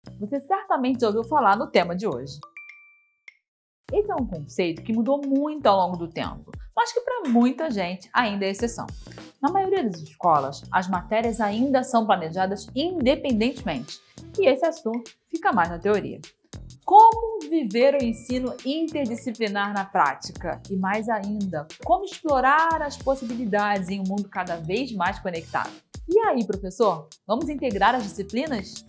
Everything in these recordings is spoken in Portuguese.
Você certamente já ouviu falar no tema de hoje. Esse é um conceito que mudou muito ao longo do tempo, mas que para muita gente ainda é exceção. Na maioria das escolas, as matérias ainda são planejadas independentemente, e esse assunto fica mais na teoria. Como viver o ensino interdisciplinar na prática? E mais ainda, como explorar as possibilidades em um mundo cada vez mais conectado? E aí, professor, vamos integrar as disciplinas?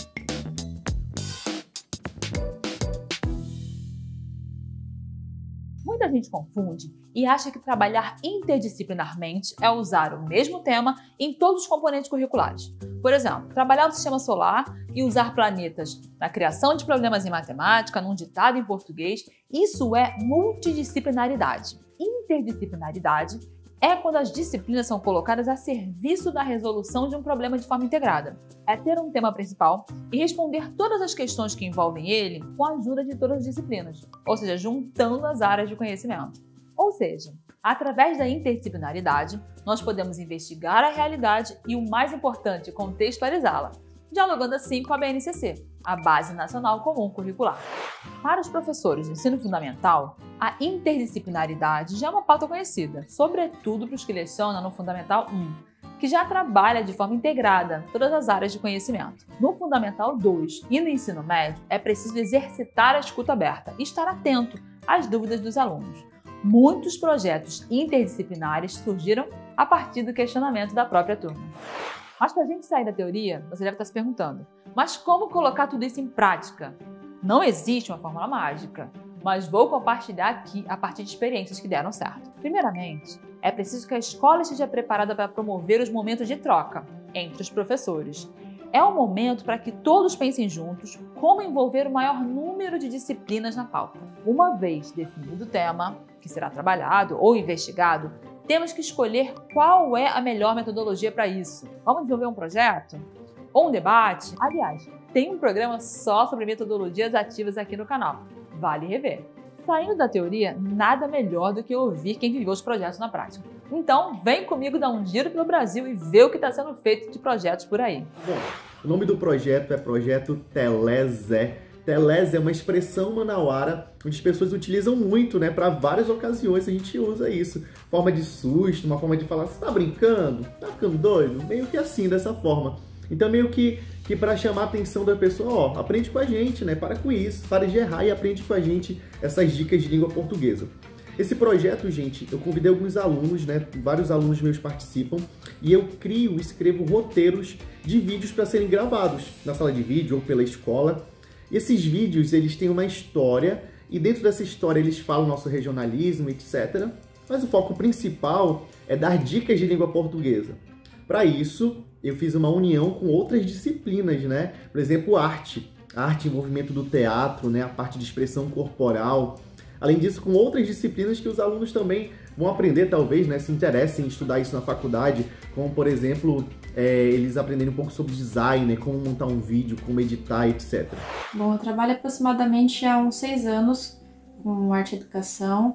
Muita gente confunde e acha que trabalhar interdisciplinarmente é usar o mesmo tema em todos os componentes curriculares. Por exemplo, trabalhar no sistema solar e usar planetas na criação de problemas em matemática, num ditado em português, isso é multidisciplinaridade. Interdisciplinaridade é quando as disciplinas são colocadas a serviço da resolução de um problema de forma integrada. É ter um tema principal e responder todas as questões que envolvem ele com a ajuda de todas as disciplinas, ou seja, juntando as áreas de conhecimento. Ou seja, através da interdisciplinaridade, nós podemos investigar a realidade e, o mais importante, contextualizá-la, dialogando assim com a BNCC, a Base Nacional Comum Curricular. Para os professores de ensino fundamental, a interdisciplinaridade já é uma pauta conhecida, sobretudo para os que lecionam no Fundamental 1, que já trabalha de forma integrada todas as áreas de conhecimento. No Fundamental 2 e no ensino médio, é preciso exercitar a escuta aberta e estar atento às dúvidas dos alunos. Muitos projetos interdisciplinares surgiram a partir do questionamento da própria turma. Mas para a gente sair da teoria, você deve estar se perguntando, mas como colocar tudo isso em prática? Não existe uma fórmula mágica, mas vou compartilhar aqui a partir de experiências que deram certo. Primeiramente, é preciso que a escola esteja preparada para promover os momentos de troca entre os professores. É um momento para que todos pensem juntos como envolver o maior número de disciplinas na pauta. Uma vez definido o tema, que será trabalhado ou investigado, temos que escolher qual é a melhor metodologia para isso. Vamos desenvolver um projeto? Ou um debate? Aliás, tem um programa só sobre metodologias ativas aqui no canal. Vale rever. Saindo da teoria, nada melhor do que ouvir quem viveu os projetos na prática. Então, vem comigo dar um giro pelo Brasil e ver o que está sendo feito de projetos por aí. Bom, o nome do projeto é Projeto Telezé. Telezé é uma expressão manauara onde as pessoas utilizam muito, né? Para várias ocasiões a gente usa isso. Forma de susto, uma forma de falar, você tá brincando? Tá ficando doido? Meio que assim, dessa forma. Então meio que para chamar a atenção da pessoa, ó, aprende com a gente, né? Para com isso, para de errar e aprende com a gente essas dicas de língua portuguesa. Esse projeto, gente, eu convidei alguns alunos, né? Vários alunos meus participam e eu escrevo roteiros de vídeos para serem gravados na sala de vídeo ou pela escola. E esses vídeos, eles têm uma história e dentro dessa história eles falam nosso regionalismo, etc. Mas o foco principal é dar dicas de língua portuguesa. Para isso, eu fiz uma união com outras disciplinas, né? Por exemplo, arte. Arte em movimento do teatro, né? A parte de expressão corporal. Além disso, com outras disciplinas que os alunos também vão aprender, talvez, né? Se interessem em estudar isso na faculdade, como, por exemplo, eles aprenderem um pouco sobre design, né? Como montar um vídeo, como editar, etc. Bom, eu trabalho aproximadamente há uns 6 anos com arte e educação.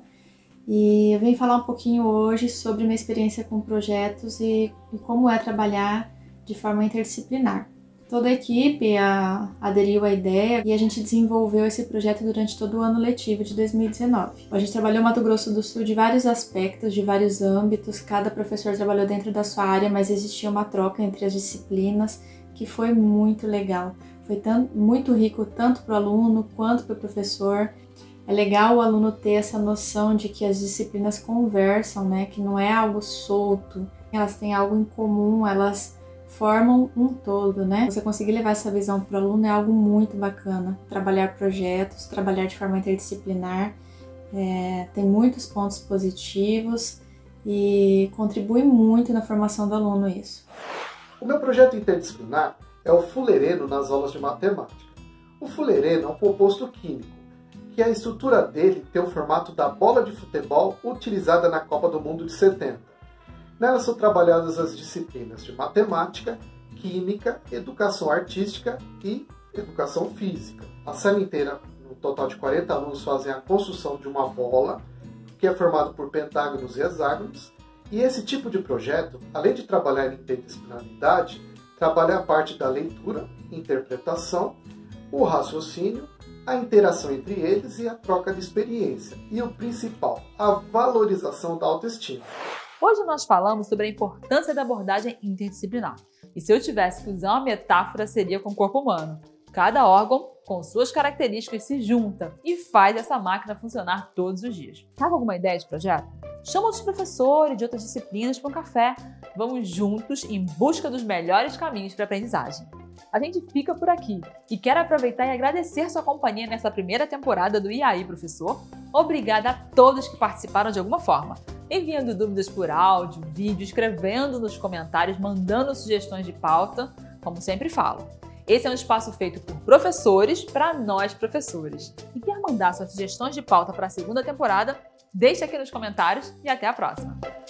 E eu venho falar um pouquinho hoje sobre minha experiência com projetos e como é trabalhar de forma interdisciplinar. Toda a equipe aderiu à ideia e a gente desenvolveu esse projeto durante todo o ano letivo de 2019. A gente trabalhou em Mato Grosso do Sul de vários aspectos, de vários âmbitos, cada professor trabalhou dentro da sua área, mas existia uma troca entre as disciplinas que foi muito legal. Foi muito rico tanto para o aluno quanto para o professor. É legal o aluno ter essa noção de que as disciplinas conversam, né? Que não é algo solto, elas têm algo em comum, elas formam um todo, né? Você conseguir levar essa visão para o aluno é algo muito bacana. Trabalhar projetos, trabalhar de forma interdisciplinar, tem muitos pontos positivos e contribui muito na formação do aluno isso. O meu projeto interdisciplinar é o fulereno nas aulas de matemática. O fulereno é um composto químico, que a estrutura dele tem o formato da bola de futebol utilizada na Copa do Mundo de 70. Nela são trabalhadas as disciplinas de matemática, química, educação artística e educação física. A sala inteira, no total de 40 alunos, fazem a construção de uma bola, que é formada por pentágonos e hexágonos. E esse tipo de projeto, além de trabalhar em interdisciplinaridade, trabalha a parte da leitura, interpretação, o raciocínio, a interação entre eles e a troca de experiência. E o principal, a valorização da autoestima. Hoje nós falamos sobre a importância da abordagem interdisciplinar. E se eu tivesse que usar uma metáfora, seria com o corpo humano. Cada órgão, com suas características, se junta e faz essa máquina funcionar todos os dias. Tá com alguma ideia de projeto? Chama outros professores de outras disciplinas para um café. Vamos juntos em busca dos melhores caminhos para a aprendizagem. A gente fica por aqui e quero aproveitar e agradecer sua companhia nessa primeira temporada do E aí, professor? Obrigada a todos que participaram de alguma forma, enviando dúvidas por áudio, vídeo, escrevendo nos comentários, mandando sugestões de pauta, como sempre falo. Esse é um espaço feito por professores para nós professores. E quer mandar suas sugestões de pauta para a segunda temporada? Deixe aqui nos comentários e até a próxima!